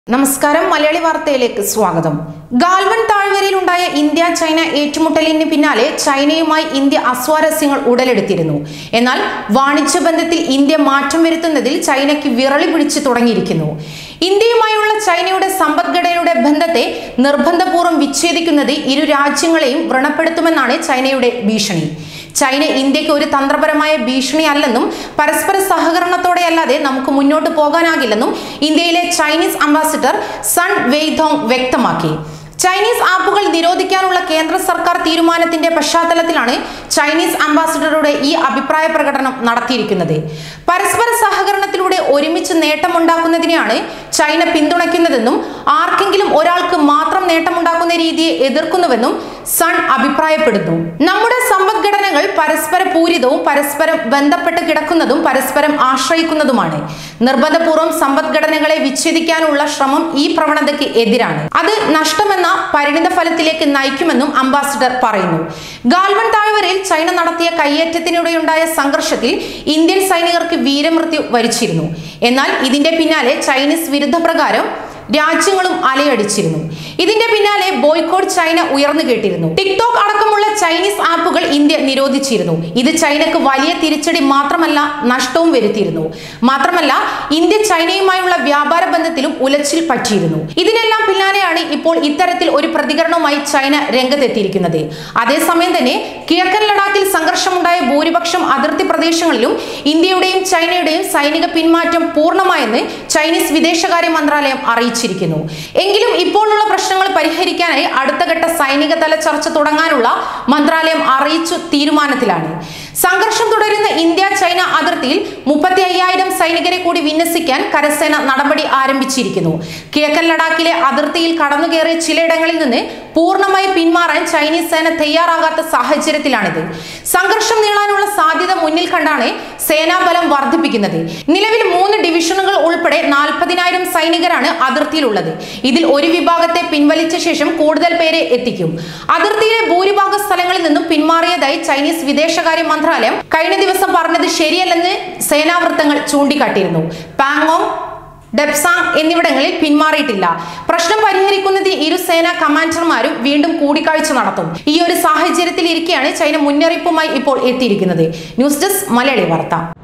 നമസ്കാരം മലയാളി വാർത്തയിലേക്ക് സ്വാഗതം. ഗാൽവൻ താഴ്വരയിലുണ്ടായ ഇന്ത്യ ചൈന ഏറ്റുമുട്ടലിന് പിന്നാലെ ചൈനയുമായി ഇന്ത്യ അസ്വാരസ്യങ്ങൾ ഉടലെടുത്തിരുന്നു. എന്നാൽ വാണിജ്യ ബന്ധത്തിൽ ഇന്ത്യ മാറ്റം വരുത്തുന്നതിൽ ചൈനയ്ക്ക് വിറളി പിടിച്ചു തുടങ്ങിയിരിക്കുന്നു. ഇന്ത്യയുമായുള്ള ചൈനയുടെ സമ്പദ്ഘടനയുടെ ബന്ധത്തെ നിർബന്ധപൂർവ്വം വിച്ഛേദിക്കുന്നത് ഇരു രാജ്യങ്ങളെയും വ്രണപ്പെടുത്തുമെന്നാണ് ചൈനയുടെ ഭീഷണി. ചൈന ഇന്ത്യക്ക് ഒരു തന്ത്രപരമായ ഭീഷണി അല്ലെന്നും പരസ്പര സഹകരണത്തോടെ അല്ലാതെ നമുക്ക് മുന്നോട്ട് പോകാനാകില്ലെന്നും ഇന്ത്യയിലെ ചൈനീസ് അംബാസിഡർ സൺ വെയ്തോങ് വ്യക്തമാക്കി. ചൈനീസ് ആപ്പുകൾ നിരോധിക്കാനുള്ള കേന്ദ്ര സർക്കാർ തീരുമാനത്തിന്റെ പശ്ചാത്തലത്തിലാണ് ചൈനീസ് അംബാസിഡറുടെ ഈ അഭിപ്രായ പ്രകടനം നടത്തിയിരിക്കുന്നത്. പരസ്പര സഹകരണത്തിലൂടെ ഒരുമിച്ച് നേട്ടമുണ്ടാക്കുന്നതിനെയാണ് ചൈന പിന്തുണയ്ക്കുന്നതെന്നും ആർക്കെങ്കിലും ഒരാൾക്ക് മാത്രം നേട്ടമുണ്ടാക്കുന്ന രീതിയെ എതിർക്കുന്നുവെന്നും സൺ അഭിപ്രായപ്പെടുന്നു. നമ്മുടെ സമ്പദ്ഘടനകൾ പരസ്പര പൂരിതവും പരസ്പരം ബന്ധപ്പെട്ട് കിടക്കുന്നതും പരസ്പരം ആശ്രയിക്കുന്നതുമാണ്. നിർബന്ധപൂർവ്വം സമ്പദ്ഘടനകളെ വിച്ഛേദിക്കാനുള്ള ശ്രമം ഈ പ്രവണതയ്ക്ക് എതിരാണ്. അത് നഷ്ടമെന്ന പരിണിത ഫലത്തിലേക്ക് നയിക്കുമെന്നും അംബാസിഡർ പറയുന്നു. ഗാൽവൻ താഴ്വരയിൽ ചൈന നടത്തിയ കയ്യേറ്റത്തിനിടെയുണ്ടായ സംഘർഷത്തിൽ ഇന്ത്യൻ സൈനികർക്ക് വീരമൃത്യു വരിച്ചിരുന്നു. എന്നാൽ ഇതിന്റെ പിന്നാലെ ചൈനീസ് വിരുദ്ധ പ്രകാരം രാജ്യങ്ങളും അലയടിച്ചിരുന്നു. ഇതിന്റെ പിന്നാലെ ബോയ്ക്കോട്ട് ചൈന ഉയർന്നു കേട്ടിരുന്നു. ടിക്ടോക്ക് അടക്കമുള്ള ചൈനീസ് ആപ്പുകൾ ഇന്ത്യ നിരോധിച്ചിരുന്നു. ഇത് ചൈനക്ക് വലിയ തിരിച്ചടി മാത്രമല്ല നഷ്ടവും വരുത്തിയിരുന്നു. മാത്രമല്ല ഇന്ത്യ ചൈനയുമായുള്ള വ്യാപാര ബന്ധത്തിലും ഉലച്ചിൽ പറ്റിയിരുന്നു. ഇതിനെല്ലാം പിന്നാലെയാണ് ഇപ്പോൾ ഇത്തരത്തിൽ ഒരു പ്രതികരണവുമായി ചൈന രംഗത്തെത്തിയിരിക്കുന്നത്. അതേസമയം തന്നെ കിഴക്കൻ ലഡാക്കിൽ സംഘർഷമുണ്ടായ ഭൂരിപക്ഷം അതിർത്തി പ്രദേശങ്ങളിലും ഇന്ത്യയുടെയും ചൈനയുടെയും സൈനിക പിന്മാറ്റം പൂർണ്ണമായെന്ന് ചൈനീസ് വിദേശകാര്യ മന്ത്രാലയം അറിയിച്ചു. എങ്കിലും ഇപ്പോഴുള്ള പ്രശ്നങ്ങൾ പരിഹരിക്കാനായി അടുത്ത ഘട്ട സൈനിക തല ചർച്ച തുടങ്ങാനുള്ള മന്ത്രാലയം അറിയിച്ചു തീരുമാനത്തിലാണ്. സംഘർഷം തുടരുന്ന ഇന്ത്യ ചൈന അതിർത്തിയിൽ 35,000 സൈനികരെ കൂടി വിന്യസിക്കാൻ കരസേന നടപടി ആരംഭിച്ചിരിക്കുന്നു. കിഴക്കൻ ലഡാക്കിലെ അതിർത്തിയിൽ കടന്നുകയറിയ ചിലയിടങ്ങളിൽ നിന്ന് പൂർണ്ണമായി പിന്മാറാൻ ചൈനീസ് സേന തയ്യാറാകാത്ത സാഹചര്യത്തിലാണിത്. സംഘർഷം നീളാനുള്ള സാധ്യത മുന്നിൽ കണ്ടാണ് സേനാബലം വർദ്ധിപ്പിക്കുന്നത്. നിലവിൽ 3 ഡിവിഷനുകൾ ഉൾപ്പെടെ 40,000 സൈനികരാണ് അതിർത്തിയിലുള്ളത്. ഇതിൽ ഒരു വിഭാഗത്തെ പിൻവലിച്ച ശേഷം കൂടുതൽ പേരെ എത്തിക്കും. അതിർത്തിയിലെ ഭൂരിഭാഗ സ്ഥലങ്ങളിൽ നിന്നും പിന്മാറിയതായി ചൈനീസ് വിദേശകാര്യ മന്ത്രാലയം കഴിഞ്ഞ ദിവസം പറഞ്ഞത് ശരിയല്ലെന്ന് സേനാവൃത്തങ്ങൾ ചൂണ്ടിക്കാട്ടിയിരുന്നു. പാങ്ങോങ്, ഡെപ്സാങ് എന്നിവിടങ്ങളിൽ പിന്മാറിയിട്ടില്ല. പ്രശ്നം പരിഹരിക്കുന്നതിന് ഇരു സേനാ കമാൻഡർമാരും വീണ്ടും കൂടിക്കാഴ്ച നടത്തും. ഈ ഒരു സാഹചര്യത്തിൽ ഇരിക്കെയാണ് ചൈന മുന്നറിയിപ്പുമായി ഇപ്പോൾ എത്തിയിരിക്കുന്നത്. ന്യൂസ് ഡെസ്ക് മലയാളി വാർത്ത.